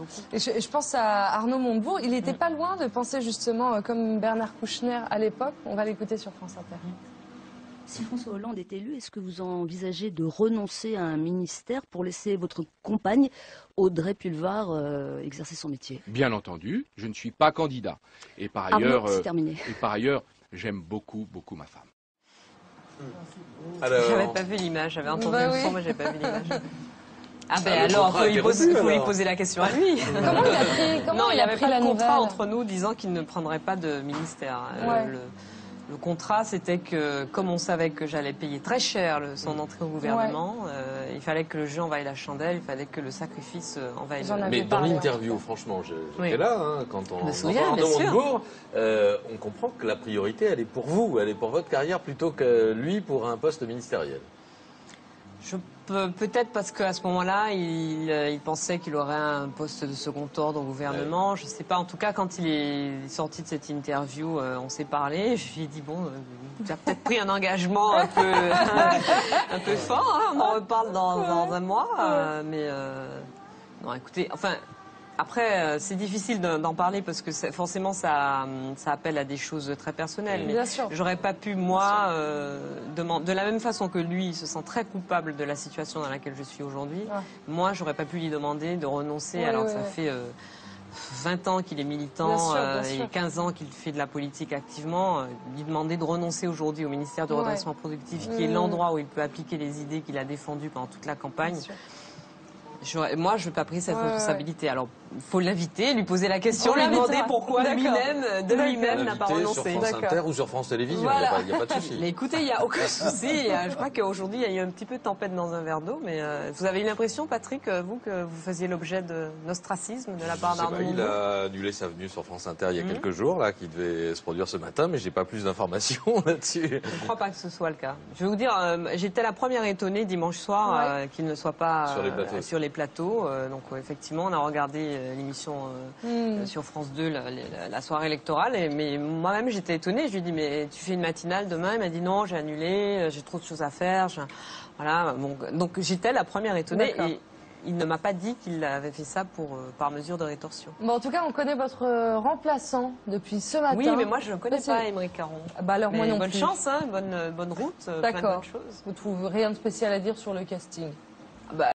beaucoup. Et je pense à Arnaud Montebourg. Il n'était pas loin de penser justement comme Bernard Kouchner à l'époque. On va l'écouter sur France Inter. Si François Hollande est élu, est-ce que vous envisagez de renoncer à un ministère pour laisser votre compagne, Audrey Pulvar, exercer son métier? Bien entendu, je ne suis pas candidat. Et par ailleurs, j'aime beaucoup ma femme. J'avais pas vu l'image, j'avais entendu le son, mais j'avais pas vu l'image. Ah ben alors, il faut lui poser la question à lui. Comment il a pris la contrat nouvelle entre nous disant qu'il ne prendrait pas de ministère. Ouais. Le contrat, c'était que, comme on savait que j'allais payer très cher son entrée au gouvernement, il fallait que le jeu en vaille la chandelle, il fallait que le sacrifice en vaille le... Mais dans l'interview, franchement, j'étais là, quand on entend Arnaud Montebourg, on comprend que la priorité, elle est pour vous, elle est pour votre carrière, plutôt que lui pour un poste ministériel. Peut-être parce qu'à ce moment-là, il pensait qu'il aurait un poste de second ordre au gouvernement. Je ne sais pas. En tout cas, quand il est sorti de cette interview, on s'est parlé. Je lui ai dit, bon, tu as peut-être pris un engagement un peu fort. Hein, on en reparle dans un mois. Non, écoutez, enfin... Après, c'est difficile d'en parler parce que forcément ça appelle à des choses très personnelles. Mais j'aurais pas pu, moi, de la même façon que lui, il se sent très coupable de la situation dans laquelle je suis aujourd'hui. Moi, j'aurais pas pu lui demander de renoncer alors que ça fait 20 ans qu'il est militant et 15 ans qu'il fait de la politique activement. Lui demander de renoncer aujourd'hui au ministère du redressement productif, qui est l'endroit où il peut appliquer les idées qu'il a défendues pendant toute la campagne. Moi, je n'ai pas pris cette responsabilité. Alors, il faut l'inviter, lui poser la question, lui demander pourquoi lui-même n'a pas renoncé. Sur France Inter ou sur France Télévisions, il n'y a pas de souci. Mais écoutez, il n'y a aucun souci. Je crois qu'aujourd'hui, il y a eu un petit peu de tempête dans un verre d'eau. Mais vous avez eu l'impression, Patrick, vous, que vous faisiez l'objet d'ostracisme de la part d'Arnaud Montebourg? Il a annulé sa venue sur France Inter il y a quelques jours, là, qui devait se produire ce matin, mais je n'ai pas plus d'informations là-dessus. Je ne crois pas que ce soit le cas. Je vais vous dire, j'étais la première étonnée dimanche soir qu'il ne soit pas sur les plateaux. Donc effectivement, on a regardé l'émission sur France 2, la soirée électorale. Mais moi-même, j'étais étonnée. Je lui ai dit, mais tu fais une matinale demain? Il m'a dit, non, j'ai annulé, j'ai trop de choses à faire. Voilà. Bon, donc j'étais la première étonnée. Et il ne m'a pas dit qu'il avait fait ça par mesure de rétorsion. Bon, en tout cas, on connaît votre remplaçant depuis ce matin. Oui, mais moi, je ne connais pas Aymeric Caron. Bah alors, moi non bonne plus. chance, hein, bonne route, plein de bonnes choses. Vous ne trouvez rien de spécial à dire sur le casting?